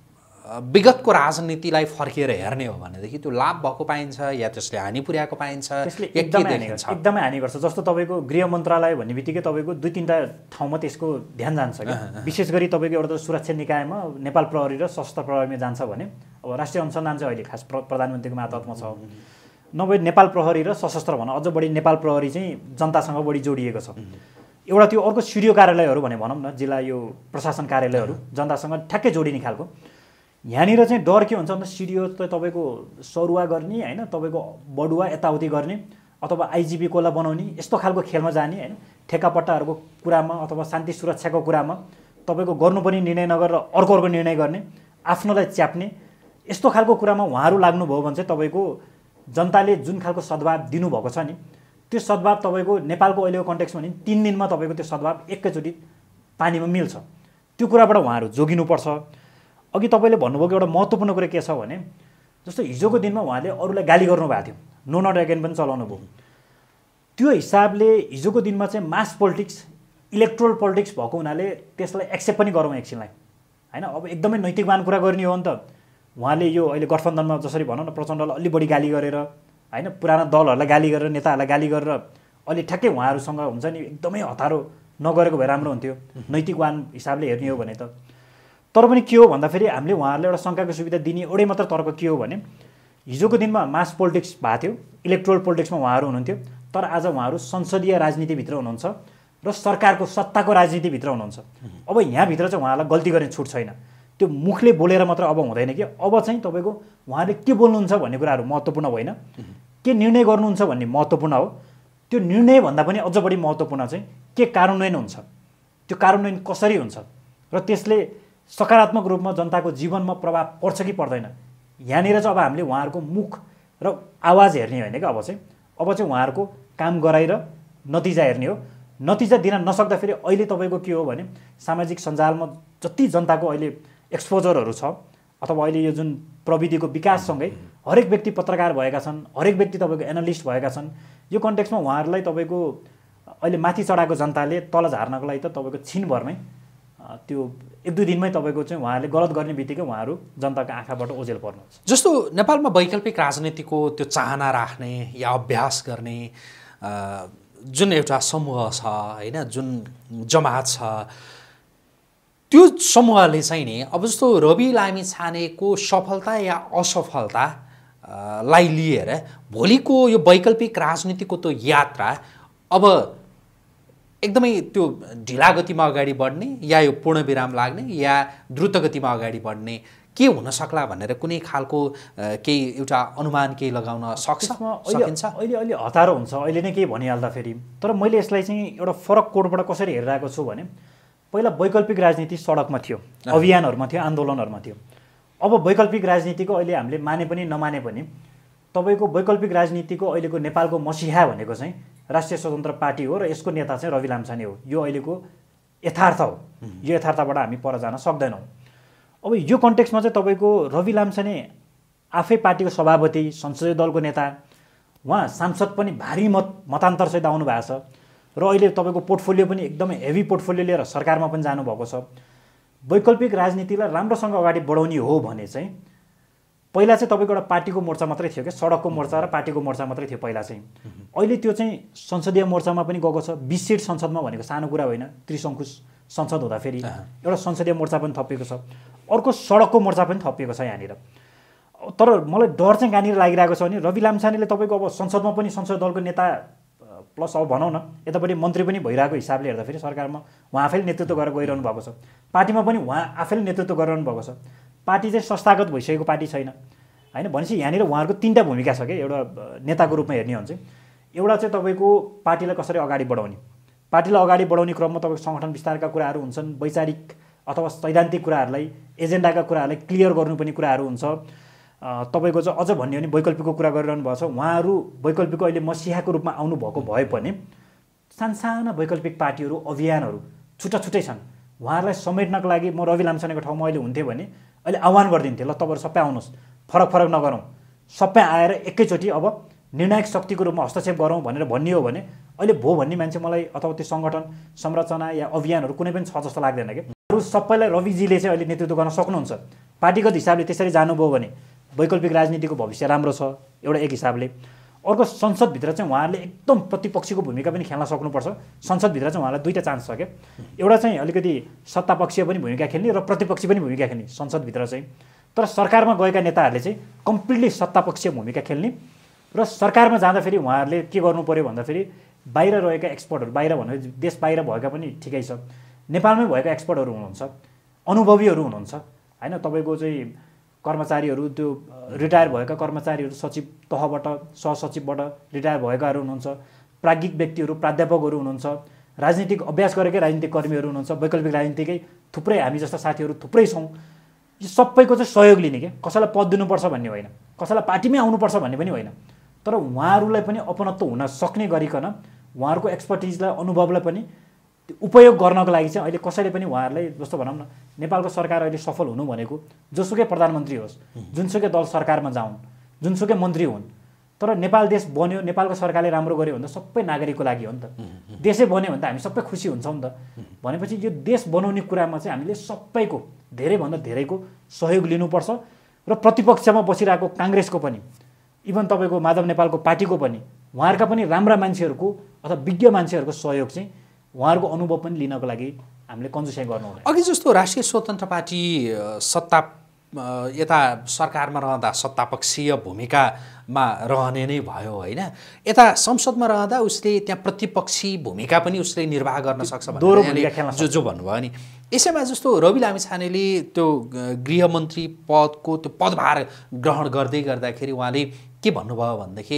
विगतको राजनीतिलाई फर्किएर हेर्ने हो भनेदेखि त्यो लाभ भएको पाइन्छ या त्यसले हानि पुर्याएको पाइन्छ? त्यसले एकदमै हानि गर्छ। जस्तो तपाईँको गृह मन्त्रालय भन्ने बित्तिकै तपाईँको 2-3टा ठाउँमा त्यसको ध्यान जान्छ क्या। विशेष गरी तपाईँको एउटा सुरक्षा निकायमा नेपाल प्रहरी र सशस्त्र प्रहरीमा जान्छ भने अब राष्ट्रिय अनुसन्धान चाहिँ अहिले खास प्रधानमन्त्रीको मातहतमा छ। नभए नेपाल प्रहरी र सशस्त्र भन, अझ बढी नेपाल प्रहरी चाहिँ जनतासँग बढी जोडिएको छ। एउटा त्यो अर्को सिडिओ कार्यालयहरू भने भनौँ न, जिल्ला यो प्रशासन कार्यालयहरू जनतासँग ठ्याक्कै जोडिने खालको। यहाँनिर चाहिँ डर के हुन्छ भन्दा सिडिओ त तपाईँको सरुवा गर्ने होइन, तपाईँको बडुवा यताउति गर्ने अथवा आइजिपी कोला बनाउने यस्तो खालको खेलमा जाने होइन। ठेकापट्टाहरूको कुरामा अथवा शान्ति सुरक्षाको कुरामा तपाईँको गर्नुपर्ने निर्णय नगरेर अर्को निर्णय गर्ने, आफ्नोलाई च्याप्ने यस्तो खालको कुरामा उहाँहरू लाग्नुभयो भने चाहिँ तपाईँको जनताले जुन खालको सद्भाव दिनुभएको छ नि, त्यो सद्भाव तपाईँको नेपालको अहिलेको कन्टेक्स्टमा नि 3 दिनमा तपाईँको त्यो सद्भाव एकैचोटि पानीमा मिल्छ। त्यो कुराबाट उहाँहरू जोगिनुपर्छ। अघि तपाईँले भन्नुभयो एउटा महत्त्वपूर्ण कुरा के छ भने जस्तो हिजोको दिनमा उहाँले अरूलाई गाली गर्नुभएको थियो, नो नट अगेन पनि चलाउनु भयो। त्यो हिसाबले हिजोको दिनमा चाहिँ मास पोलिटिक्स, इलेक्ट्रोल पोलिटिक्स भएको हुनाले त्यसलाई एक्सेप्ट पनि गरौँ एकछिनलाई होइन। अब एकदमै नैतिकवान कुरा गर्ने हो नि त। उहाँले यो अहिले गठबन्धनमा जसरी भनौँ न प्रचण्डलाई अलि बढी गाली गरेर होइन, पुराना दलहरूलाई गाली गरेर, नेताहरूलाई गाली गरेर अलि ठ्याक्कै उहाँहरूसँग हुन्छ नि एकदमै हतारो नगरेको भए राम्रो हुन्थ्यो नैतिकवान हिसाबले हेर्ने हो भने त। तर पनि के हो भन्दाखेरि हामीले उहाँहरूले एउटा शङ्काको सुविधा दिने एउटै मात्र तर्क के हो भने हिजोको दिनमा मास पोलिटिक्स भएको थियो, इलेक्ट्रोल पोलिटिक्समा उहाँहरू हुनुहुन्थ्यो, तर आज उहाँहरू संसदीय राजनीतिभित्र हुनुहुन्छ र सरकारको सत्ताको राजनीतिभित्र हुनुहुन्छ। अब यहाँभित्र चाहिँ उहाँलाई गल्ती गर्ने छुट छैन। त्यो मुखले बोलेर मात्र अब हुँदैन कि अब चाहिँ तपाईँको उहाँले के बोल्नुहुन्छ भन्ने कुराहरू महत्त्वपूर्ण होइन, के निर्णय गर्नुहुन्छ भन्ने महत्त्वपूर्ण हो। त्यो निर्णयभन्दा पनि अझ बढी महत्त्वपूर्ण चाहिँ के कार्यान्वयन हुन्छ, त्यो कार्यान्वयन कसरी हुन्छ र त्यसले सकारात्मक रूपमा जनताको जीवनमा प्रभाव पर्छ कि पर्दैन। यहाँनिर चाहिँ अब हामीले उहाँहरूको मुख र आवाज हेर्ने होइन क्या। अब चाहिँ उहाँहरूको काम गराएर नतिजा हेर्ने हो। नतिजा दिन नसक्दाखेरि अहिले तपाईँको के हो भने सामाजिक सञ्जालमा जति जनताको अहिले एक्सपोजरहरू छ अथवा अहिले यो जुन प्रविधिको विकाससँगै हरेक व्यक्ति पत्रकार भएका छन्, हरेक व्यक्ति तपाईँको एनालिस्ट भएका छन्। यो कन्टेक्स्टमा उहाँहरूलाई तपाईँको अहिले माथि चढाएको जनताले तल झार्नको लागि त तपाईँको छिनभरमै त्यो 1-2 दिनमै तपाईँको चाहिँ उहाँहरूले गलत गर्ने बित्तिकै उहाँहरू जनताको आँखाबाट ओझेल पर्नुहुन्छ। जस्तो नेपालमा वैकल्पिक राजनीतिको त्यो चाहना राख्ने या अभ्यास गर्ने जुन एउटा समूह छ होइन, जुन जमात छ, त्यो समूहले चाहिँ नि अब जस्तो रवि लामिछानेको सफलता या असफलता लाई लिएर भोलिको यो वैकल्पिक राजनीतिको त्यो यात्रा अब एकदमै त्यो ढिला गतिमा अगाडि बढ्ने या यो पूर्णविराम लाग्ने या द्रुत गतिमा अगाडि बढ्ने के हुन सक्ला भनेर कुनै खालको केही एउटा अनुमान केही लगाउन सकिन्छ? अहिले हतारो हुन्छ, अहिले नै केही भनिहाल्दा फेरि। तर मैले यसलाई चाहिँ एउटा फरक कोणबाट कसरी हेरिरहेको छु भने पहिला वैकल्पिक राजनीति सडकमा थियो, अभियानहरूमा थियो, आन्दोलनहरूमा थियो। अब वैकल्पिक राजनीतिको अहिले हामीले माने पनि नमाने पनि तपाईँको वैकल्पिक राजनीतिको अहिलेको नेपालको मसिहा भनेको चाहिँ राष्ट्रिय स्वतन्त्र पार्टी हो र यसको नेता चाहिँ रवि लामिछाने हो। यो अहिलेको यथार्थ हो। यो यथार्थबाट हामी पर जान सक्दैनौँ। अब यो कन्टेक्स्टमा चाहिँ तपाईँको रवि लामिछाने आफै पार्टीको सभापति, संसदीय दलको नेता, उहाँ सांसद पनि भारी मतान्तरसहित आउनु भएको छ र अहिले तपाईँको पोर्टफोलियो पनि एकदमै हेभी पोर्टफोलियो लिएर सरकारमा पनि जानुभएको छ। वैकल्पिक राजनीतिलाई राम्रोसँग अगाडि बढाउने हो भने चाहिँ पहिला चाहिँ तपाईँको एउटा पार्टीको मोर्चा मात्रै थियो क्या, सडकको मोर्चा र पार्टीको मोर्चा मात्रै थियो पहिला चाहिँ। अहिले त्यो चाहिँ संसदीय मोर्चामा पनि गएको छ। 20 सिट संसदमा भनेको सानो कुरा होइन। त्रिशङ्कु संसद हुँदाखेरि एउटा संसदीय मोर्चा पनि थपिएको छ, अर्को सडकको मोर्चा पनि थपिएको छ यहाँनिर। तर मलाई डर चाहिँ कहाँनिर लागिरहेको छ भने रवि लामिछानेले तपाईँको अब संसदमा पनि संसदीय दलको नेता प्लस अब भनौँ न यतापट्टि मन्त्री पनि भइरहेको हिसाबले हेर्दाखेरि सरकारमा उहाँ आफैले नेतृत्व गरेर गइरहनु भएको छ, पार्टीमा पनि उहाँ आफैले नेतृत्व गरिरहनु भएको छ। पार्टी चाहिँ संस्थागत भइसकेको पार्टी छैन होइन। भनेपछि यहाँनिर उहाँहरूको 3टा भूमिका छ क्या एउटा नेताको रूपमा हेर्ने हो भने चाहिँ। एउटा चाहिँ तपाईँको पार्टीलाई कसरी अगाडि बढाउने, पार्टीलाई अगाडि बढाउने क्रममा तपाईँको सङ्गठन विस्तारका कुराहरू हुन्छन्, वैचारिक अथवा सैद्धान्तिक कुराहरूलाई, एजेन्डाका कुराहरूलाई क्लियर गर्नुपर्ने कुराहरू हुन्छ। तपाईँको चाहिँ अझ भन्यो भने वैकल्पिकको कुरा गरिरहनु भएको छ। उहाँहरू वैकल्पिकको अहिले मसिहाको रूपमा आउनुभएको भए पनि सानसाना वैकल्पिक पार्टीहरू, अभियानहरू छुट्टा छुट्टै छन्। उहाँहरूलाई समेट्नको लागि म रवि लामिछानेको ठाउँमा अहिले हुन्थेँ भने अहिले आह्वान गरिदिन्थेँ, ल तपाईँहरू सबै आउनुहोस्, फरक फरक नगरौँ, सबै आएर एकैचोटि अब निर्णायक शक्तिको रूपमा हस्तक्षेप गरौँ भनेर भनियो भने अहिले भो भन्ने मान्छे मलाई अथवा त्यो सङ्गठन संरचना या अभियानहरू कुनै पनि छ जस्तो लाग्दैन कि। अरू सबैलाई रविजीले चाहिँ अहिले नेतृत्व गर्न सक्नुहुन्छ। पार्टीगत हिसाबले त्यसरी जानुभयो भने वैकल्पिक राजनीतिको भविष्य राम्रो छ एउटा एक हिसाबले। अर्को संसदभित्र चाहिँ उहाँहरूले एकदम प्रतिपक्षीको भूमिका पनि खेल्न सक्नुपर्छ। संसदभित्र चाहिँ उहाँलाई दुईवटा चान्स छ क्या। एउटा चाहिँ अलिकति सत्तापक्षीय पनि भूमिका खेल्ने र प्रतिपक्षी पनि भूमिका खेल्ने संसदभित्र चाहिँ। तर सरकारमा गएका नेताहरूले चाहिँ कम्प्लिटली सत्तापक्षीय भूमिका खेल्ने र सरकारमा जाँदाखेरि उहाँहरूले के गर्नु पर्यो भन्दाखेरि बाहिर रहेका एक्सपर्टहरू, बाहिर भने देश बाहिर भएका पनि ठिकै छ, नेपालमै भएका एक्सपर्टहरू हुनुहुन्छ, अनुभवीहरू हुनुहुन्छ होइन। तपाईँको चाहिँ कर्मचारीहरू, त्यो रिटायर भएका कर्मचारीहरू सचिव तहबाट, सहसचिवबाट रिटायर भएकाहरू हुनुहुन्छ, प्राज्ञिक व्यक्तिहरू, प्राध्यापकहरू हुनुहुन्छ, राजनीतिक अभ्यास गरेकै राजनीतिक कर्मीहरू हुनुहुन्छ, वैकल्पिक राजनीतिकै थुप्रै हामी जस्ता साथीहरू थुप्रै छौँ। यो सबैको चाहिँ सहयोग लिने के, कसैलाई पद दिनुपर्छ भन्ने होइन, कसैलाई पार्टीमै आउनुपर्छ भन्ने पनि होइन। तर उहाँहरूलाई पनि अपनत्व हुन सक्ने गरिकन उहाँहरूको एक्सपर्टिजलाई, अनुभवलाई पनि उपयोग गर्नको लागि चाहिँ अहिले कसैले पनि उहाँहरूलाई जस्तो भनौँ न, नेपालको सरकार अहिले सफल हुनु भनेको जोसुकै प्रधानमन्त्री होस्, जुनसुकै दल सरकारमा जाउन्, जुनसुकै मन्त्री हुन्, तर नेपाल देश बन्यो, नेपालको सरकारले राम्रो गर्यो भने त सबै नागरिकको लागि हो नि त। देशै बन्यो भने त हामी सबै खुसी हुन्छौँ नि त। भनेपछि यो देश बनाउने कुरामा चाहिँ हामीले सबैको धेरैभन्दा धेरैको सहयोग लिनुपर्छ र प्रतिपक्षमा बसिरहेको काङ्ग्रेसको पनि, इभन तपाईँको माधव नेपालको पार्टीको पनि, उहाँहरूका पनि राम्रा मान्छेहरूको अथवा विज्ञ मान्छेहरूको सहयोग चाहिँ उहाँहरूको अनुभव पनि लिनको लागि हामीले कन्जुसाइ गर्नु हुँदैन। अघि जस्तो राष्ट्रिय स्वतन्त्र पार्टी सत्ता यता सरकारमा रहँदा सत्तापक्षीय भूमिकामा रहने नै भयो होइन, यता संसदमा रहँदा उसले त्यहाँ प्रतिपक्षी भूमिका पनि उसले निर्वाह गर्न सक्छ भनेर जो भन्नुभयो नि। यसैमा जस्तो रवि लामिछानेले त्यो गृहमन्त्री पदको त्यो पदभार ग्रहण गर्दै गर्दाखेरि उहाँले के भन्नुभयो भनेदेखि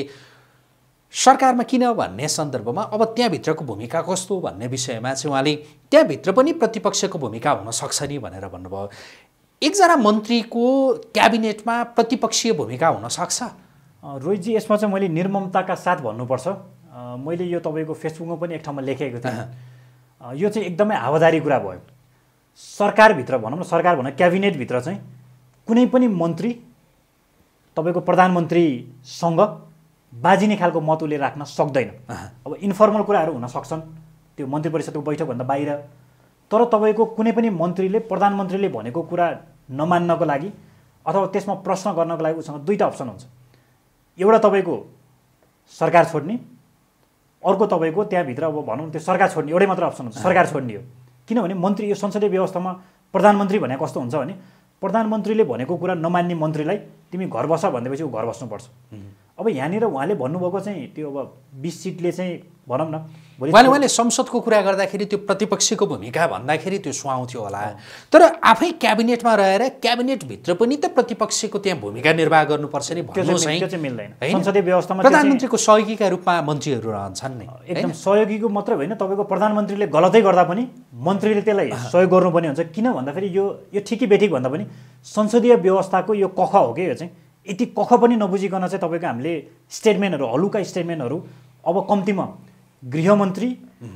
सरकारमा किन भन्ने सन्दर्भमा अब त्यहाँभित्रको भूमिका कस्तो भन्ने विषयमा चाहिँ उहाँले त्यहाँभित्र पनि प्रतिपक्षको भूमिका हुनसक्छ नि भनेर भन्नुभयो। एकजना मन्त्रीको क्याबिनेटमा प्रतिपक्षीय भूमिका हुनसक्छ? रोहितजी, यसमा चाहिँ मैले निर्ममताका साथ भन्नुपर्छ। मैले यो तपाईँको फेसबुकमा पनि एक ठाउँमा लेखेको थिएँ। यो चाहिँ एकदमै हावादारी कुरा भयो। सरकारभित्र भनौँ न, सरकार भनौँ क्याबिनेटभित्र चाहिँ कुनै पनि मन्त्री तपाईँको प्रधानमन्त्रीसँग बाजिने खालको मत उसले राख्न सक्दैन। अब इन्फर्मल कुराहरू हुन सक्छन् त्यो मन्त्री परिषदको बैठकभन्दा बाहिर, तर तपाईँको कुनै पनि मन्त्रीले प्रधानमन्त्रीले भनेको कुरा नमान्नको लागि अथवा त्यसमा प्रश्न गर्नको लागि उसँग दुईवटा अप्सन हुन्छ। एउटा तपाईँको सरकार छोड्ने, अर्को तपाईँको त्यहाँभित्र अब भनौँ त्यो सरकार छोड्ने एउटै मात्र अप्सन हुन्छ, सरकार छोड्ने हो। किनभने मन्त्री यो संसदीय व्यवस्थामा प्रधानमन्त्री भनेको कस्तो हुन्छ भने प्रधानमन्त्रीले भनेको कुरा नमान्ने मन्त्रीलाई तिमी घर बस भनेपछि ऊ घर बस्नुपर्छ। अब यहाँनिर उहाँले भन्नुभएको चाहिँ त्यो अब 20 सिटले चाहिँ भनौँ न उहाँले संसदको कुरा गर्दाखेरि त्यो प्रतिपक्षीको भूमिका भन्दाखेरि त्यो सुहाउँथ्यो होला, तर आफै क्याबिनेटमा रहेर क्याबिनेटभित्र पनि त प्रतिपक्षीको त्यहाँ भूमिका निर्वाह गर्नुपर्छ नि भन्नुहोस् है। त्यो चाहिँ मिल्दैन। संसदीय व्यवस्थामा प्रधानमन्त्रीको सहयोगीका रूपमा मन्त्रीहरू रहन्छन् नि। एकदम सहयोगीको मात्रै होइन, तपाईँको प्रधानमन्त्रीले गलतै गर्दा पनि मन्त्रीले त्यसलाई सहयोग गर्नुपर्ने हुन्छ। किन भन्दाखेरि यो ठिकी बेठिक भन्दा पनि संसदीय व्यवस्थाको यो कख हो कि, यो चाहिँ यति कख पनि नबुझिकन चाहिँ तपाईँको हामीले स्टेटमेन्टहरू, हलुका स्टेटमेन्टहरू अब कम्तीमा गृहमन्त्री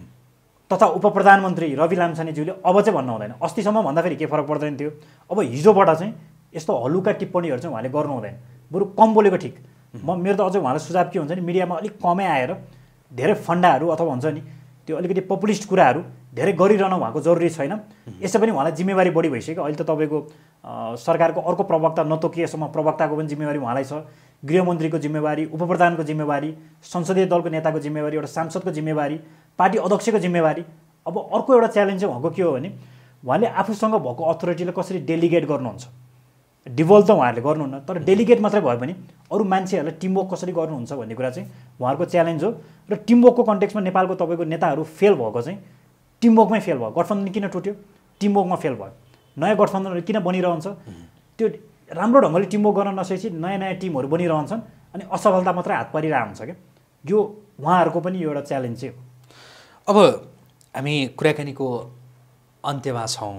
तथा उपप्रधानमन्त्री रवि लामिछानेज्यूले अब चाहिँ भन्नु हुँदैन। अस्तिसम्म भन्दाखेरि के फरक पर्दैन थियो, अब हिजोबाट चाहिँ यस्तो हलुका टिप्पणीहरू चाहिँ उहाँले गर्नु हुँदैन, बरु कम बोलेको ठिक। मेरो त अझ उहाँलाई सुझाव के हुन्छ नि, मिडियामा अलिक कमै आएर धेरै फन्डाहरू अथवा हुन्छ नि त्यो अलिकति पपुलिस्ट कुराहरू धेरै गरिरहनु उहाँको जरुरी छैन। यसै पनि उहाँलाई जिम्मेवारी बढी भइसक्यो। अहिले त तपाईँको सरकारको अर्को प्रवक्ता नतोकिएसम्म प्रवक्ताको पनि जिम्मेवारी उहाँलाई छ, गृहमन्त्रीको जिम्मेवारी, उपप्रधानको जिम्मेवारी, संसदीय दलको नेताको जिम्मेवारी, एउटा सांसदको जिम्मेवारी, पार्टी अध्यक्षको जिम्मेवारी। अब अर्को एउटा च्यालेन्ज चाहिँ उहाँको के हो भने उहाँले आफूसँग भएको अथोरिटीलाई कसरी डेलिगेट गर्नुहुन्छ। डिभल्भ त उहाँहरूले गर्नुहुन्न, तर डेलिगेट मात्रै भए पनि अरू मान्छेहरूलाई टिमवर्क कसरी गर्नुहुन्छ भन्ने कुरा चाहिँ उहाँहरूको च्यालेन्ज हो। र टिमवर्कको कन्टेक्समा नेपालको तपाईँको नेताहरू फेल भएको चाहिँ टिमवर्कमै फेल भयो। गठबन्धन किन टुट्यो? टिमवर्कमा फेल भयो। नयाँ गठबन्धनहरू किन बनिरहन्छ? त्यो राम्रो ढङ्गले टिमवर्क गर्न नसकेपछि नयाँ नयाँ टिमहरू बनिरहन्छन् अनि असफलता मात्रै हात परिरहेको हुन्छ क्या। यो उहाँहरूको पनि एउटा च्यालेन्ज चाहिँ हो। अब हामी कुराकानीको अन्त्यमा छौँ।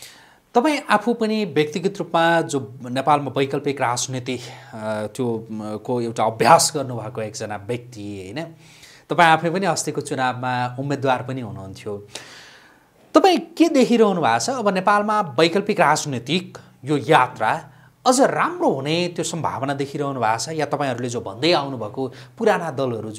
तपाईँ आफू पनि व्यक्तिगत रूपमा जो नेपालमा वैकल्पिक राजनीति त्यो को एउटा अभ्यास गर्नुभएको एकजना व्यक्ति होइन, तपाईँ आफै पनि अस्तिको चुनावमा उम्मेदवार पनि हुनुहुन्थ्यो। तपाईँ के देखिरहनु भएको छ अब नेपालमा वैकल्पिक राजनीतिक यो यात्रा अझ राम्रो हुने त्यो सम्भावना देखिरहनु भएको छ, या तपाईँहरूले जो भन्दै आउनुभएको पुराना दलहरू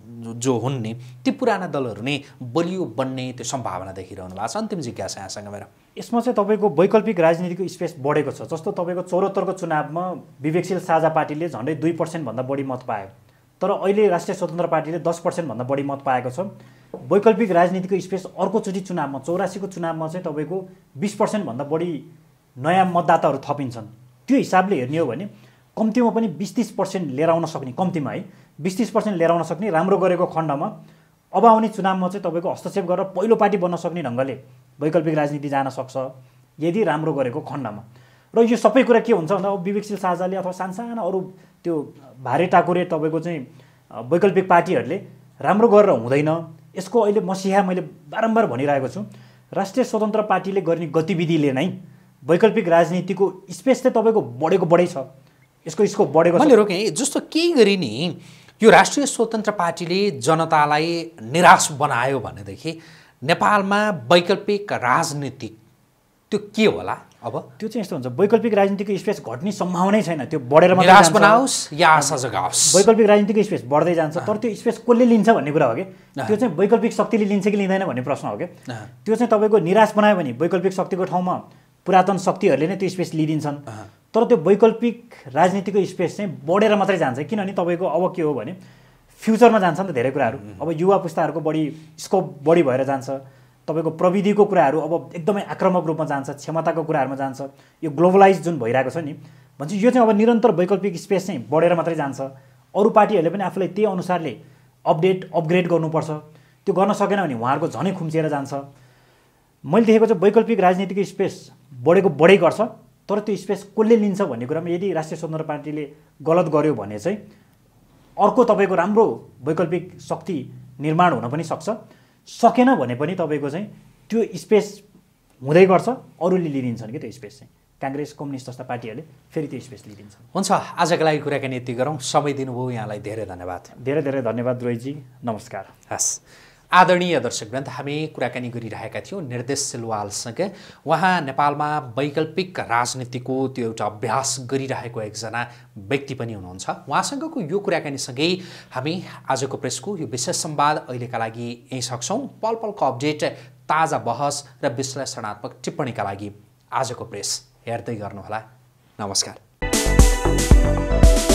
जो हुन् नि ती पुराना दलहरू नै बलियो बन्ने त्यो सम्भावना देखिरहनु भएको छ? अन्तिम जिज्ञासा यहाँसँग मेरो। यसमा चाहिँ तपाईँको वैकल्पिक राजनीतिको स्पेस बढेको छ। जस्तो तपाईँको 74 को चुनावमा विवेकशील साझा पार्टीले झन्डै 2% भन्दा बढी मत पायो, तर अहिले राष्ट्रिय स्वतन्त्र पार्टीले 10% भन्दा बढी मत पाएको छ। वैकल्पिक राजनीतिको स्पेस अर्कोचोटि चुनावमा 84 को चुनावमा चाहिँ तपाईँको 20% भन्दा बढी नयाँ मतदाताहरू थपिन्छन्। त्यो हिसाबले हेर्ने हो भने कम्तीमा पनि 20-30% लिएर आउन सक्ने, कम्तीमा है 20-30% लिएर आउन सक्ने राम्रो गरेको खण्डमा अब आउने चुनावमा चाहिँ तपाईँको हस्तक्षेप गरेर पहिलो पार्टी बन्न सक्ने ढङ्गले वैकल्पिक राजनीति जान सक्छ यदि राम्रो गरेको खण्डमा। र यो सबै कुरा के हुन्छ भन्दा अब विवेकशील साझाले अथवा सानसाना अरू त्यो भारे टाकुरे तपाईँको चाहिँ वैकल्पिक पार्टीहरूले राम्रो गरेर हुँदैन। यसको अहिले मसिहा मैले बारम्बार भनिरहेको छु, राष्ट्रिय स्वतन्त्र पार्टीले गर्ने गतिविधिले नै वैकल्पिक राजनीतिको स्पेस चाहिँ तपाईँको बढेको बढै छ। यसको स्कोप बढेको छ। मैले रोकेँ जस्तो केही गरी नि यो राष्ट्रिय स्वतन्त्र पार्टीले जनतालाई निराश बनायो भनेदेखि नेपालमा वैकल्पिक राजनीति त्यो के होला? अब त्यो चाहिँ यस्तो हुन्छ, वैकल्पिक राजनीतिको स्पेस घट्ने सम्भावनै छैन, त्यो बढेर मात्रै निराश जान्छ। बनाओस् या आशा जगाओस्, वैकल्पिक राजनीतिको स्पेस बढ्दै जान्छ। तर त्यो स्पेस कसले लिन्छ भन्ने कुरा हो कि त्यो चाहिँ वैकल्पिक शक्तिले लिन्छ कि लिँदैन भन्ने प्रश्न हो कि। त्यो चाहिँ तपाईँको निराश बनायो भने वैकल्पिक शक्तिको ठाउँमा पुरातन शक्तिहरूले नै त्यो स्पेस लिइदिन्छन्। तर त्यो वैकल्पिक राजनीतिको स्पेस चाहिँ बढेर मात्रै जान्छ, किनभने तपाईँको अब के हो भने फ्युचरमा जान्छ नि त धेरै कुराहरू। अब युवा पुस्ताहरूको बढी स्कोप बढी भएर जान्छ, तपाईँको प्रविधिको कुराहरू अब एकदमै आक्रामक रूपमा जान्छ, क्षमताको कुराहरूमा जान्छ। यो ग्लोबलाइज जुन भइरहेको छ नि भन्छ, यो चाहिँ अब निरन्तर वैकल्पिक स्पेस चाहिँ बढेर मात्रै जान्छ। अरू पार्टीहरूले पनि आफूलाई त्यही अनुसारले अपग्रेड गर्नुपर्छ। त्यो गर्न सकेन भने उहाँहरूको झनै खुम्चिएर जान्छ। मैले देखेको चाहिँ वैकल्पिक राजनीतिको स्पेस बढेको बढै गर्छ, तर त्यो स्पेस कसले लिन्छ भन्ने कुरामा यदि राष्ट्रिय स्वतन्त्र पार्टीले गलत गर्यो भने चाहिँ अर्को तपाईँको राम्रो वैकल्पिक शक्ति निर्माण हुन पनि सक्छ। सकेन भने पनि तपाईँको चाहिँ त्यो स्पेस हुँदै गर्छ, अरूले लिइदिन्छन् कि त्यो स्पेस चाहिँ। काङ्ग्रेस, कम्युनिस्ट जस्ता पार्टीहरूले फेरि त्यो स्पेस लिइदिन्छन्। हुन्छ, आजको लागि कुराकानी यति गरौँ। समय दिनुभयो यहाँलाई धेरै धन्यवाद। धेरै धेरै धन्यवाद रोहितजी, नमस्कार। हस्, आदरणीय दर्शकवृन्द, हामी कुराकानी गरिरहेका थियौँ निर्देश सिलवालसँग। उहाँ नेपालमा वैकल्पिक राजनीतिको त्यो एउटा अभ्यास गरिरहेको एकजना व्यक्ति पनि हुनुहुन्छ। उहाँसँगको यो कुराकानीसँगै हामी आजको प्रेसको यो विशेष संवाद अहिलेका लागि यहीँ सक्छौँ। पल पलको अपडेट, ताजा बहस र विश्लेषणात्मक टिप्पणीका लागि आजको प्रेस हेर्दै गर्नुहोला। नमस्कार।